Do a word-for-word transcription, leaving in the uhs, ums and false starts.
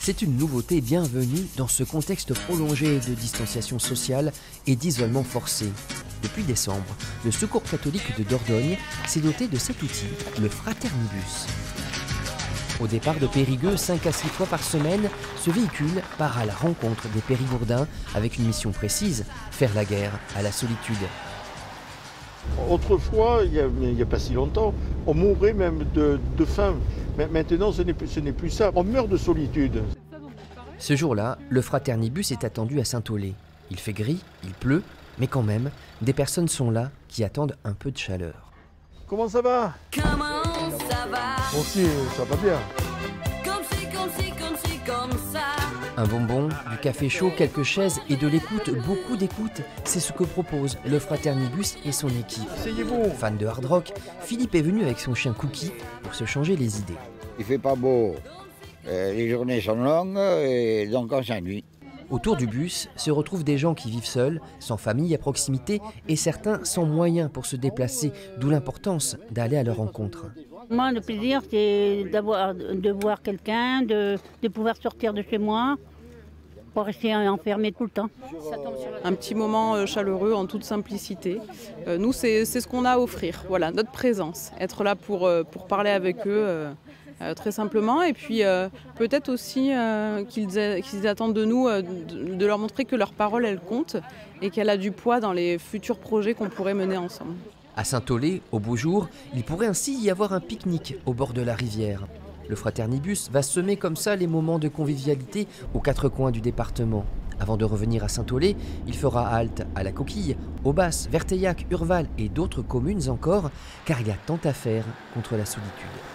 C'est une nouveauté bienvenue dans ce contexte prolongé de distanciation sociale et d'isolement forcé. Depuis décembre, le Secours catholique de Dordogne s'est doté de cet outil, le Fraternibus. Au départ de Périgueux, cinq à six fois par semaine, ce véhicule part à la rencontre des Périgourdins avec une mission précise, faire la guerre à la solitude. Autrefois, il n'y a, a pas si longtemps, on mourait même de, de faim. Mais maintenant, ce n'est plus, ce n'est plus ça. On meurt de solitude. Ce jour-là, le Fraternibus est attendu à Saint-Aulé. Il fait gris, il pleut, mais quand même, des personnes sont là qui attendent un peu de chaleur. Comment ça va? Comment ça va? Bon, si, ça va bien. Comme si, comme si, comme si, comme ça. Un bonbon, du café chaud, quelques chaises et de l'écoute, beaucoup d'écoute, c'est ce que propose le Fraternibus et son équipe. Asseyez-vous. Fan de hard rock, Philippe est venu avec son chien Cookie pour se changer les idées. Il fait pas beau, euh, les journées sont longues et donc on s'ennuie. Autour du bus se retrouvent des gens qui vivent seuls, sans famille à proximité et certains sans moyens pour se déplacer, d'où l'importance d'aller à leur rencontre. Moi, le plaisir, c'est d'avoir, de voir quelqu'un, de, de pouvoir sortir de chez moi, pas rester enfermé tout le temps. Un petit moment chaleureux en toute simplicité. Euh, nous, c'est, c'est ce qu'on a à offrir, voilà, notre présence. Être là pour, pour parler avec eux euh, euh, très simplement. Et puis euh, peut-être aussi euh, qu'ils, a, qu'ils attendent de nous euh, de, de leur montrer que leur parole, elle compte et qu'elle a du poids dans les futurs projets qu'on pourrait mener ensemble. À Saint-Aulé, au beau jour, il pourrait ainsi y avoir un pique-nique au bord de la rivière. Le Fraternibus va semer comme ça les moments de convivialité aux quatre coins du département. Avant de revenir à Saint-Aulé, il fera halte à La Coquille, Aubas, Verteillac, Urval et d'autres communes encore, car il y a tant à faire contre la solitude.